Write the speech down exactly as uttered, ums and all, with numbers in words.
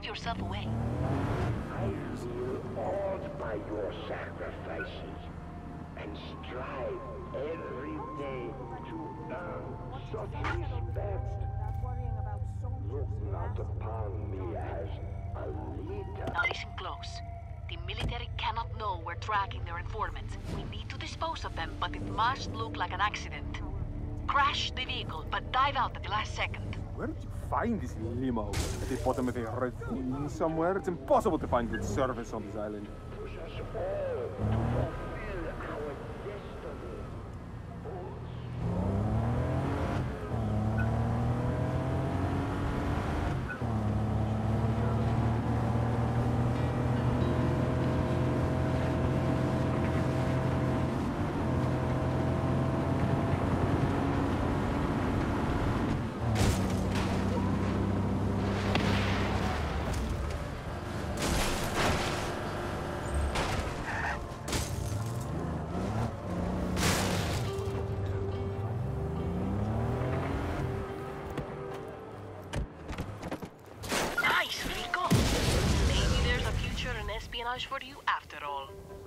gift yourself away. I feel awed by your sacrifices and strive every day to earn such respect. Look not upon me as a leader. Now listen close. The military cannot know we're tracking their informants. We need to dispose of them, but it must look like an accident. Crash the vehicle, but dive out at the last second. Where did you find this limo? At the bottom of a ravine somewhere? It's impossible to find good service on this island. Push us all to fulfill our destiny. For you after all.